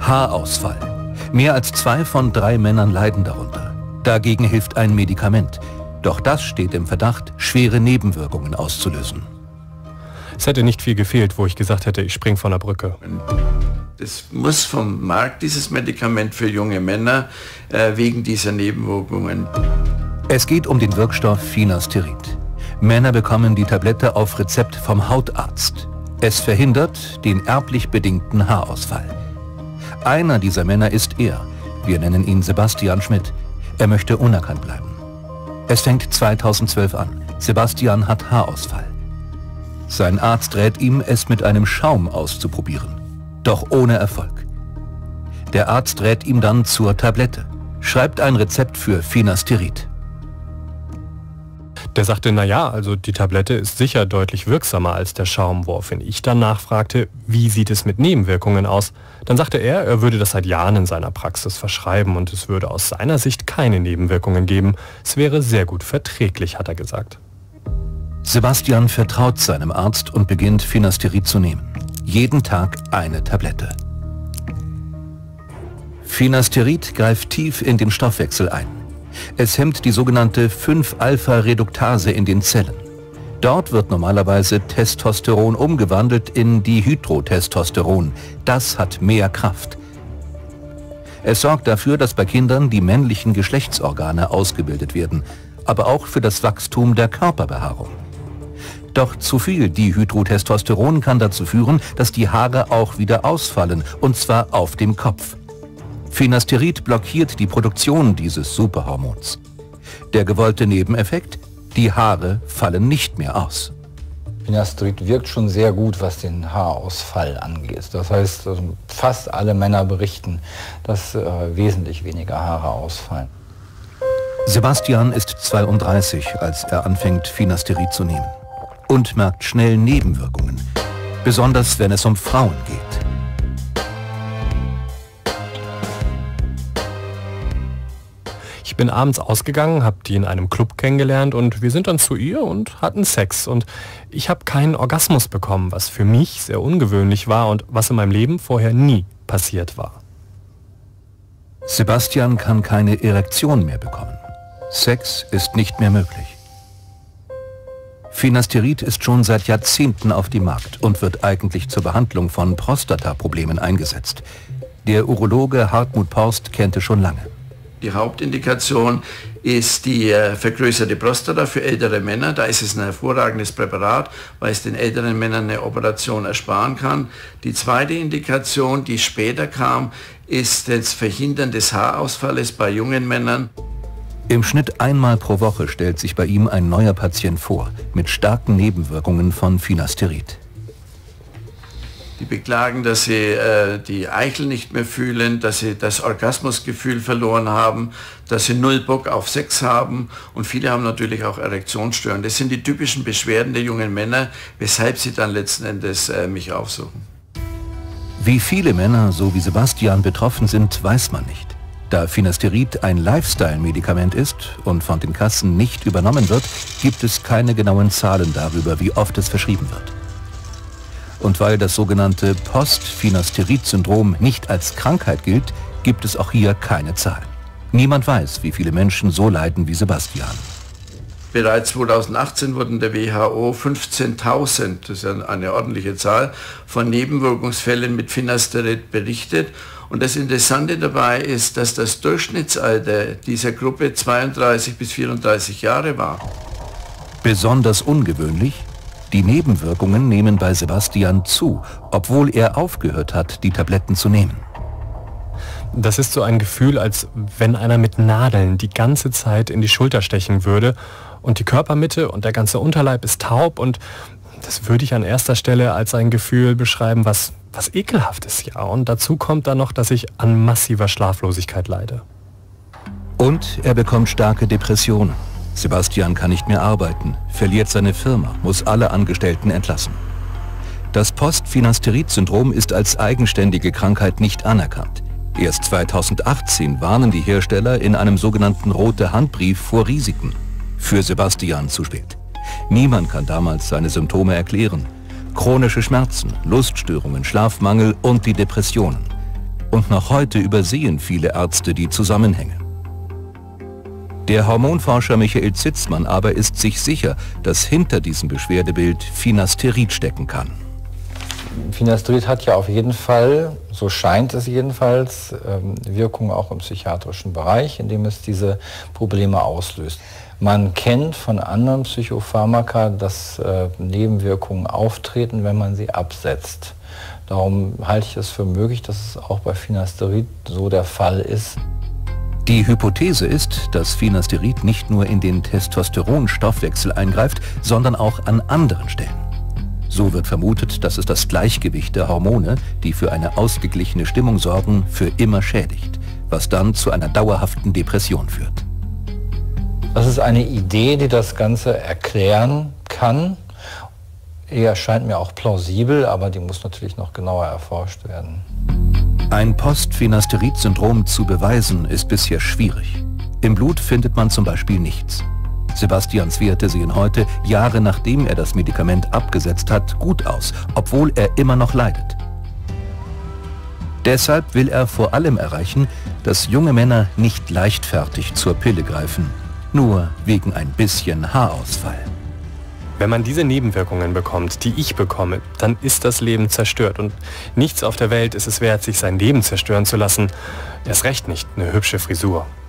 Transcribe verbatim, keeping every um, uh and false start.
Haarausfall. Mehr als zwei von drei Männern leiden darunter. Dagegen hilft ein Medikament. Doch das steht im Verdacht, schwere Nebenwirkungen auszulösen. Es hätte nicht viel gefehlt, wo ich gesagt hätte, ich springe von der Brücke. Es muss vom Markt, dieses Medikament für junge Männer, äh, wegen dieser Nebenwirkungen. Es geht um den Wirkstoff Finasterid. Männer bekommen die Tablette auf Rezept vom Hautarzt. Es verhindert den erblich bedingten Haarausfall. Einer dieser Männer ist er. Wir nennen ihn Sebastian Schmidt. Er möchte unerkannt bleiben. Es fängt zweitausendzwölf an. Sebastian hat Haarausfall. Sein Arzt rät ihm, es mit einem Schaum auszuprobieren. Doch ohne Erfolg. Der Arzt rät ihm dann zur Tablette. Schreibt ein Rezept für Finasterid. Der sagte, naja, also die Tablette ist sicher deutlich wirksamer als der Schaum, woraufhin ich dann nachfragte, wie sieht es mit Nebenwirkungen aus? Dann sagte er, er würde das seit Jahren in seiner Praxis verschreiben und es würde aus seiner Sicht keine Nebenwirkungen geben. Es wäre sehr gut verträglich, hat er gesagt. Sebastian vertraut seinem Arzt und beginnt Finasterid zu nehmen. Jeden Tag eine Tablette. Finasterid greift tief in den Stoffwechsel ein. Es hemmt die sogenannte fünf Alpha Reduktase in den Zellen. Dort wird normalerweise Testosteron umgewandelt in Dihydrotestosteron. Das hat mehr Kraft. Es sorgt dafür, dass bei Kindern die männlichen Geschlechtsorgane ausgebildet werden, aber auch für das Wachstum der Körperbehaarung. Doch zu viel Dihydrotestosteron kann dazu führen, dass die Haare auch wieder ausfallen, und zwar auf dem Kopf. Finasterid blockiert die Produktion dieses Superhormons. Der gewollte Nebeneffekt? Die Haare fallen nicht mehr aus. Finasterid wirkt schon sehr gut, was den Haarausfall angeht. Das heißt, fast alle Männer berichten, dass äh, wesentlich weniger Haare ausfallen. Sebastian ist zweiunddreißig, als er anfängt, Finasterid zu nehmen. Und merkt schnell Nebenwirkungen, besonders wenn es um Frauen geht. Ich bin abends ausgegangen, habe die in einem Club kennengelernt und wir sind dann zu ihr und hatten Sex. Und ich habe keinen Orgasmus bekommen, was für mich sehr ungewöhnlich war und was in meinem Leben vorher nie passiert war. Sebastian kann keine Erektion mehr bekommen. Sex ist nicht mehr möglich. Finasterid ist schon seit Jahrzehnten auf dem Markt und wird eigentlich zur Behandlung von Prostataproblemen eingesetzt. Der Urologe Hartmut Porst kennt es schon lange. Die Hauptindikation ist die äh, vergrößerte Prostata für ältere Männer. Da ist es ein hervorragendes Präparat, weil es den älteren Männern eine Operation ersparen kann. Die zweite Indikation, die später kam, ist das Verhindern des Haarausfalles bei jungen Männern. Im Schnitt einmal pro Woche stellt sich bei ihm ein neuer Patient vor, mit starken Nebenwirkungen von Finasterid. Die beklagen, dass sie äh, die Eichel nicht mehr fühlen, dass sie das Orgasmusgefühl verloren haben, dass sie null Bock auf Sex haben und viele haben natürlich auch Erektionsstörungen. Das sind die typischen Beschwerden der jungen Männer, weshalb sie dann letzten Endes äh, mich aufsuchen. Wie viele Männer, so wie Sebastian, betroffen sind, weiß man nicht. Da Finasterid ein Lifestyle-Medikament ist und von den Kassen nicht übernommen wird, gibt es keine genauen Zahlen darüber, wie oft es verschrieben wird. Und weil das sogenannte Post-Finasterid-Syndrom nicht als Krankheit gilt, gibt es auch hier keine Zahlen. Niemand weiß, wie viele Menschen so leiden wie Sebastian. Bereits zweitausendachtzehn wurden der W H O fünfzehntausend, das ist eine ordentliche Zahl, von Nebenwirkungsfällen mit Finasterid berichtet. Und das Interessante dabei ist, dass das Durchschnittsalter dieser Gruppe zweiunddreißig bis vierunddreißig Jahre war. Besonders ungewöhnlich: Die Nebenwirkungen nehmen bei Sebastian zu, obwohl er aufgehört hat, die Tabletten zu nehmen. Das ist so ein Gefühl, als wenn einer mit Nadeln die ganze Zeit in die Schulter stechen würde und die Körpermitte und der ganze Unterleib ist taub, und das würde ich an erster Stelle als ein Gefühl beschreiben, was, was ekelhaft ist, ja. Und dazu kommt dann noch, dass ich an massiver Schlaflosigkeit leide. Und er bekommt starke Depressionen. Sebastian kann nicht mehr arbeiten, verliert seine Firma, muss alle Angestellten entlassen. Das Post-Finasterid-Syndrom ist als eigenständige Krankheit nicht anerkannt. Erst zweitausendachtzehn warnen die Hersteller in einem sogenannten Rote Handbrief vor Risiken. Für Sebastian zu spät. Niemand kann damals seine Symptome erklären. Chronische Schmerzen, Luststörungen, Schlafmangel und die Depressionen. Und noch heute übersehen viele Ärzte die Zusammenhänge. Der Hormonforscher Michael Zitzmann aber ist sich sicher, dass hinter diesem Beschwerdebild Finasterid stecken kann. Finasterid hat ja auf jeden Fall, so scheint es jedenfalls, Wirkung auch im psychiatrischen Bereich, indem es diese Probleme auslöst. Man kennt von anderen Psychopharmaka, dass Nebenwirkungen auftreten, wenn man sie absetzt. Darum halte ich es für möglich, dass es auch bei Finasterid so der Fall ist. Die Hypothese ist, dass Finasterid nicht nur in den Testosteronstoffwechsel eingreift, sondern auch an anderen Stellen. So wird vermutet, dass es das Gleichgewicht der Hormone, die für eine ausgeglichene Stimmung sorgen, für immer schädigt, was dann zu einer dauerhaften Depression führt. Das ist eine Idee, die das Ganze erklären kann. Die erscheint mir auch plausibel, aber die muss natürlich noch genauer erforscht werden. Ein Post-Finasterid-Syndrom zu beweisen, ist bisher schwierig. Im Blut findet man zum Beispiel nichts. Sebastians Werte sehen heute, Jahre nachdem er das Medikament abgesetzt hat, gut aus, obwohl er immer noch leidet. Deshalb will er vor allem erreichen, dass junge Männer nicht leichtfertig zur Pille greifen, nur wegen ein bisschen Haarausfall. Wenn man diese Nebenwirkungen bekommt, die ich bekomme, dann ist das Leben zerstört. Und nichts auf der Welt ist es wert, sich sein Leben zerstören zu lassen. Erst recht nicht eine hübsche Frisur.